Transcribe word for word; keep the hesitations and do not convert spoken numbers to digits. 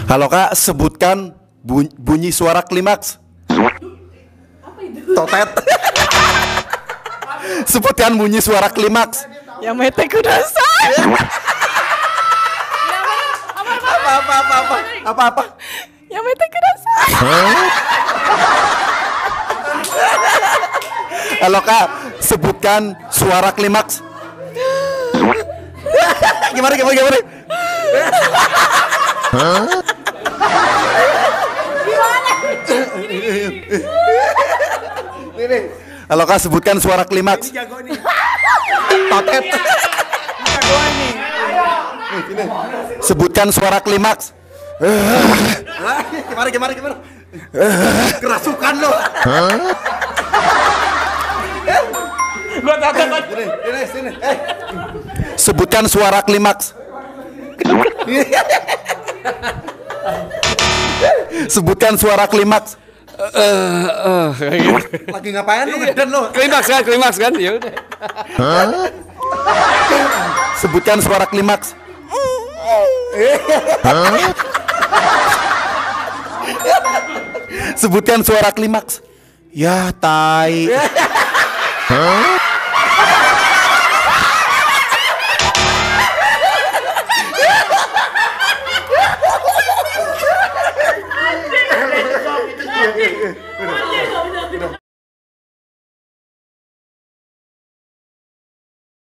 Halo Kak, sebutkan bunyi, bunyi suara klimaks. Apa itu? Totet. Sebutkan bunyi suara klimaks. Yamete kudasai. Apa apa apa apa apa apa? Yamete kudasai. Halo Kak, sebutkan suara klimaks. Gimana gimana gimana? Ini. Halo Kak, sebutkan suara klimaks. Ini jago nih. Totet. Jago nih. Sebutkan suara klimaks. Gimana gimana gimana? Kerasukan lo. Gua tata kan. Sini, sini, sini. Eh. Sebutkan suara klimaks. Sebutkan suara klimaks. Lagi ngapain lu ngeden lu? Klimaks kan, klimaks kan. Ya udah. Sebutkan suara klimaks. Sebutkan suara klimaks. Ya tai.